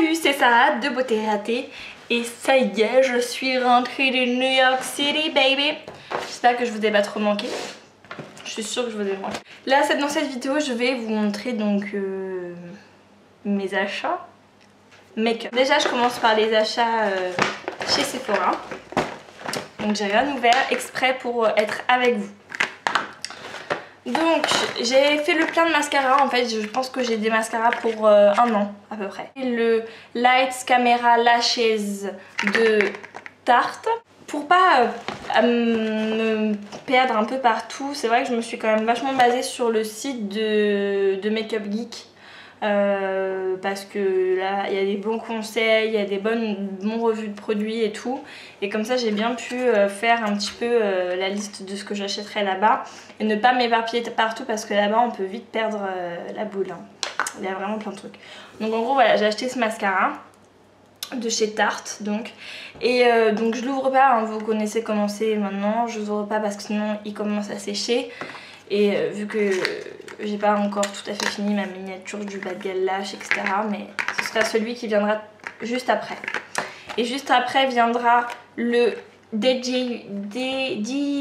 Salut, c'est Sarah de Beauté Ratée et ça y est, je suis rentrée de New York City, baby. J'espère que je vous ai pas trop manqué. Je suis sûre que je vous ai manqué. Là, dans cette vidéo, je vais vous montrer donc mes achats make-up. Déjà, je commence par les achats chez Sephora. Donc j'ai rien ouvert exprès pour être avec vous. Donc j'ai fait le plein de mascara, en fait je pense que j'ai des mascaras pour un an à peu près. Le Lights Camera Lashes de Tarte. Pour pas me perdre un peu partout, c'est vrai que je me suis quand même vachement basée sur le site de Makeup Geek. Parce que là il y a des bons conseils, il y a des bonnes revues de produits et tout, et comme ça j'ai bien pu faire un petit peu la liste de ce que j'achèterais là-bas et ne pas m'éparpiller partout parce que là-bas on peut vite perdre la boule, hein. Il y a vraiment plein de trucs. Donc en gros voilà, j'ai acheté ce mascara de chez Tarte donc, et donc je l'ouvre pas, hein, vous connaissez comment c'est maintenant, je l'ouvre pas parce que sinon il commence à sécher. Et vu que j'ai pas encore tout à fait fini ma miniature du bas de gamme lash, etc. Mais ce sera celui qui viendra juste après. Et juste après viendra le DJV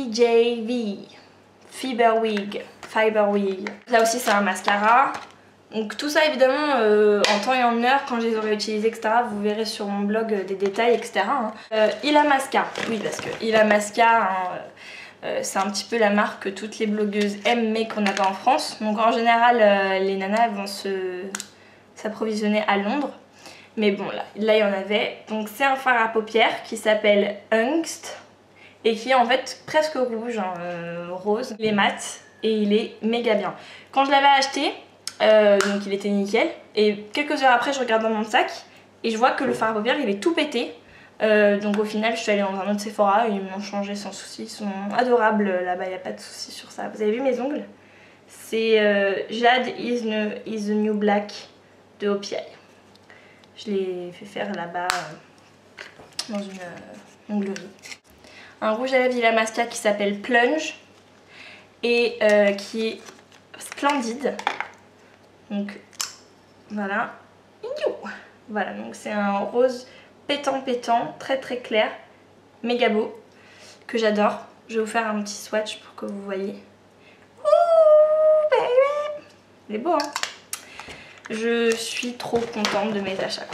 Fiber Wig. Là aussi c'est un mascara. Donc tout ça évidemment en temps et en heure quand je les aurai utilisés, etc. Vous verrez sur mon blog des détails, etc. Illamasqua, oui parce que Illamasqua, c'est un petit peu la marque que toutes les blogueuses aiment mais qu'on n'a pas en France. Donc en général les nanas vont s'approvisionner à Londres. Mais bon là il y en avait. Donc c'est un fard à paupières qui s'appelle Angst et qui est en fait presque rouge, hein, rose. Il est mat et il est méga bien. Quand je l'avais acheté, donc il était nickel. Et quelques heures après je regarde dans mon sac et je vois que le fard à paupières il est tout pété. Donc au final je suis allée dans un autre Sephora et ils m'ont changé sans souci, ils sont adorables là-bas, il n'y a pas de souci sur ça. Vous avez vu mes ongles? C'est Jade is the New Black de OPI. Je l'ai fait faire là-bas dans une onglerie. Un rouge à lèvres Illamasqua qui s'appelle Plunge et qui est splendide. Donc voilà. Voilà, donc c'est un rose pétant, très très clair, méga beau, que j'adore. Je vais vous faire un petit swatch pour que vous voyez. Ouh, baby. Il est beau, hein. Je suis trop contente de mes achats.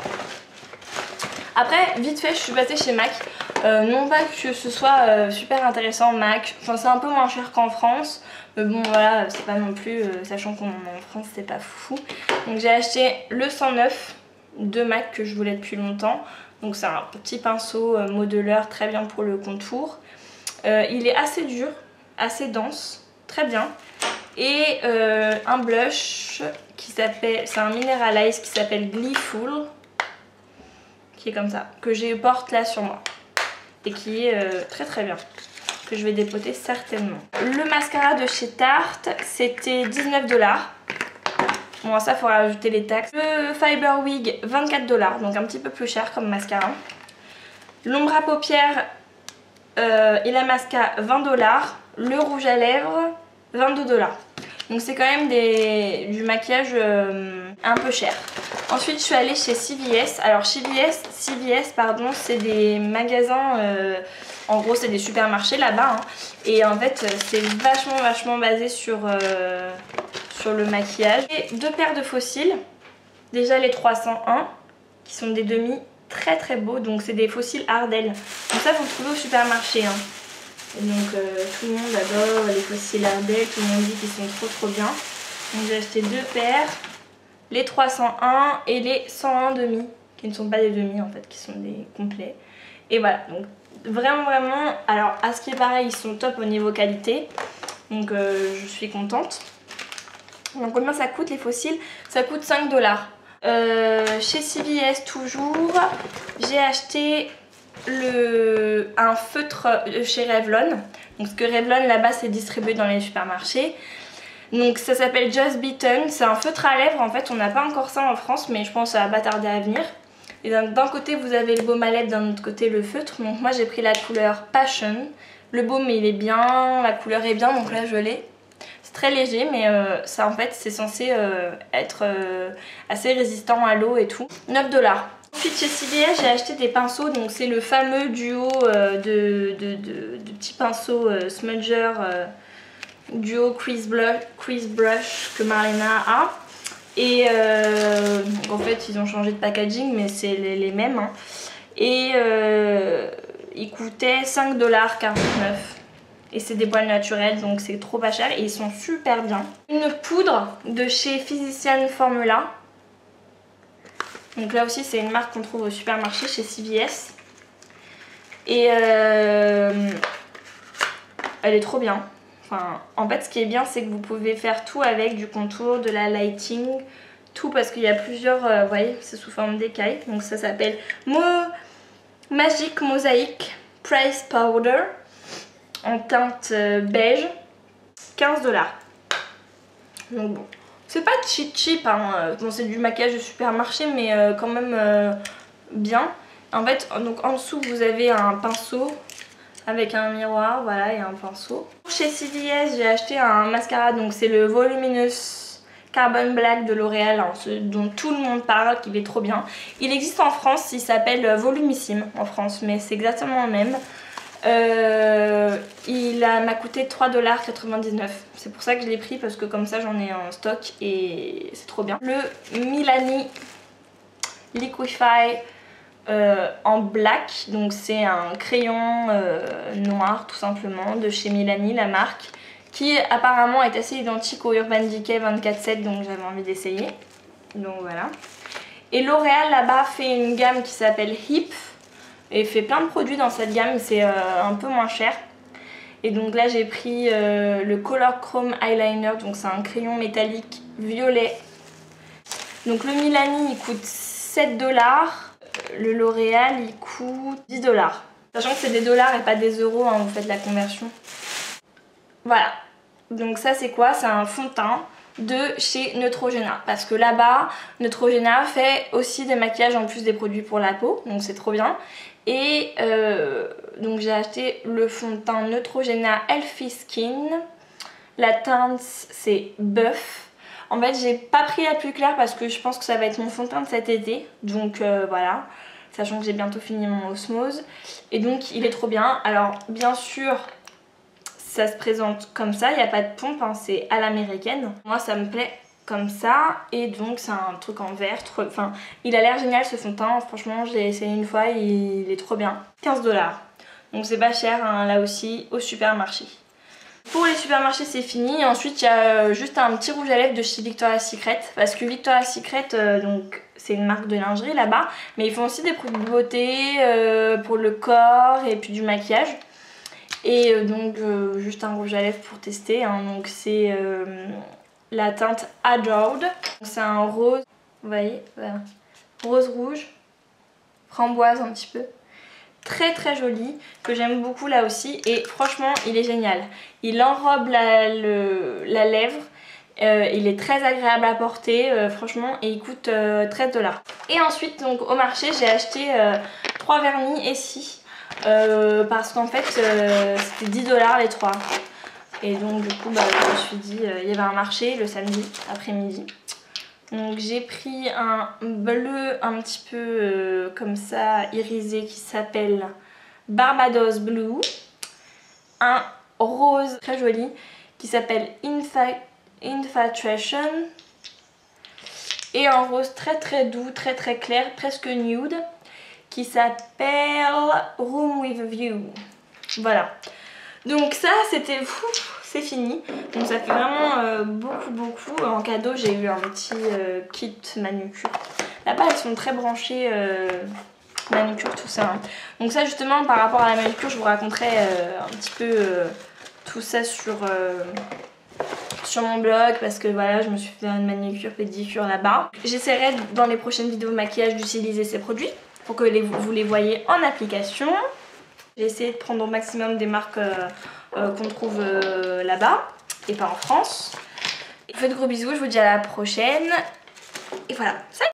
Après, vite fait, je suis passée chez MAC. Non pas que ce soit super intéressant, MAC. Enfin, c'est un peu moins cher qu'en France. Mais bon, voilà, c'est pas non plus, sachant qu'on est en France, c'est pas fou. Donc j'ai acheté le 109 de MAC que je voulais depuis longtemps. Donc c'est un petit pinceau modeleur très bien pour le contour. Il est assez dur, assez dense, très bien. Et un blush qui s'appelle, c'est un Mineralize qui s'appelle Gleeful, qui est comme ça, que je porte là sur moi. Et qui est très très bien, que je vais dépoter certainement. Le mascara de chez Tarte, c'était 19 $. Bon, ça, il faudra ajouter les taxes. Le Fiber Wig, 24 $, donc un petit peu plus cher comme mascara. L'ombre à paupières, Illamasqua, 20 $. Le rouge à lèvres, 22 $. Donc c'est quand même du maquillage un peu cher. Ensuite, je suis allée chez CVS. Alors CVS, pardon, c'est des magasins... en gros, c'est des supermarchés là-bas, hein. Et en fait, c'est vachement basé sur le maquillage. Et deux paires de faux cils. Déjà les 301, qui sont des demi très très beaux. Donc c'est des faux cils Ardell. Donc ça, vous le trouvez au supermarché, hein. Et donc tout le monde adore les faux cils Ardell. Tout le monde dit qu'ils sont trop bien. Donc j'ai acheté deux paires. Les 301 et les 101 demi. Qui ne sont pas des demi en fait, qui sont des complets. Et voilà, donc vraiment, alors à ce qui est pareil, ils sont top au niveau qualité, donc je suis contente. Donc combien ça coûte les faux cils? Ça coûte 5 $. Chez CVS toujours, j'ai acheté un feutre chez Revlon. Donc ce que Revlon là-bas c'est distribué dans les supermarchés. Donc ça s'appelle Just Beaten, c'est un feutre à lèvres en fait, on n'a pas encore ça en France mais je pense que ça va pas tarder à venir. Et d'un côté vous avez le baume à lèvres, d'un autre côté le feutre. Donc moi j'ai pris la couleur Passion. Le baume il est bien, la couleur est bien, donc là je l'ai. C'est très léger, mais ça en fait c'est censé être assez résistant à l'eau et tout. 9 $. Ensuite chez CVS j'ai acheté des pinceaux, donc c'est le fameux duo de petits pinceaux smudger duo crease brush que Marlena a. Et en fait ils ont changé de packaging mais c'est les mêmes hein. Et ils coûtaient 5,49 $. Et c'est des poils naturels donc c'est trop pas cher et ils sont super bien. Une poudre de chez Physician Formula. Donc là aussi c'est une marque qu'on trouve au supermarché chez CVS. Et elle est trop bien. Enfin, en fait ce qui est bien c'est que vous pouvez faire tout avec, du contour, de la lighting, tout parce qu'il y a plusieurs, vous voyez c'est sous forme d'écailles. Donc ça s'appelle Magic Mosaic Price Powder en teinte beige, 15 $. Donc bon, c'est pas cheap hein. Bon, c'est du maquillage de supermarché mais quand même bien. En fait donc en dessous vous avez un pinceau avec un miroir, voilà, et un pinceau. Chez CVS j'ai acheté un mascara, donc c'est le Voluminous Carbon Black de L'Oréal, hein, dont tout le monde parle, qui est trop bien. Il existe en France, il s'appelle Volumissime en France, mais c'est exactement le même. Il m'a coûté 3,99 $. C'est pour ça que je l'ai pris, parce que comme ça j'en ai en stock et c'est trop bien. Le Milani Liquify en black, donc c'est un crayon noir tout simplement de chez Milani, la marque, qui apparemment est assez identique au Urban Decay 24/7, donc j'avais envie d'essayer. Donc voilà. Et L'Oréal là-bas fait une gamme qui s'appelle Hip et fait plein de produits dans cette gamme, c'est un peu moins cher. Et donc là j'ai pris le Color Chrome Eyeliner, donc c'est un crayon métallique violet. Donc le Milani il coûte 7 $. Le L'Oréal il coûte 10 $. Sachant que c'est des dollars et pas des euros, hein, vous faites la conversion. Voilà. Donc ça c'est quoi? C'est un fond de teint de chez Neutrogena. Parce que là-bas, Neutrogena fait aussi des maquillages en plus des produits pour la peau. Donc c'est trop bien. Et donc j'ai acheté le fond de teint Neutrogena Healthy Skin. La teinte c'est Buff. En fait j'ai pas pris la plus claire parce que je pense que ça va être mon fond de teint de cet été. Donc voilà, sachant que j'ai bientôt fini mon osmose. Et donc il est trop bien. Alors bien sûr ça se présente comme ça, il n'y a pas de pompe, hein, c'est à l'américaine. Moi ça me plaît comme ça et donc c'est un truc en verre. Enfin il a l'air génial ce fond de teint, franchement je l'ai essayé une fois, il est trop bien. 15 $. Donc c'est pas cher hein, là aussi au supermarché. Pour les supermarchés c'est fini. Ensuite il y a juste un petit rouge à lèvres de chez Victoria's Secret. Parce que Victoria's Secret donc c'est une marque de lingerie là-bas. Mais ils font aussi des produits de beauté pour le corps et puis du maquillage. Et donc juste un rouge à lèvres pour tester. Hein. Donc c'est la teinte Adored. C'est un rose, vous voyez, voilà. Rose rouge, framboise un petit peu. Très très joli, que j'aime beaucoup là aussi et franchement il est génial. Il enrobe la lèvre, il est très agréable à porter franchement et il coûte 13 $. Et ensuite donc au marché j'ai acheté 3 vernis Essie parce qu'en fait c'était 10 $ les 3. Et donc du coup bah, je me suis dit il y avait un marché le samedi après-midi. Donc j'ai pris un bleu un petit peu comme ça irisé qui s'appelle Barbados Blue. Un rose très joli qui s'appelle Infatuation. Et un rose très très doux, très très clair, presque nude qui s'appelle Room with View. Voilà. Donc ça c'était fou. C'est fini, donc ça fait vraiment beaucoup. En cadeau j'ai eu un petit kit manucure. Là-bas elles sont très branchées manucure tout ça. Hein. Donc ça justement par rapport à la manucure je vous raconterai un petit peu tout ça sur mon blog parce que voilà je me suis fait une manucure pédicure là-bas. J'essaierai dans les prochaines vidéos maquillage d'utiliser ces produits pour que vous les voyez en application. J'ai essayé de prendre au maximum des marques qu'on trouve là-bas et pas en France. Je vous fais de gros bisous, je vous dis à la prochaine. Et voilà, salut!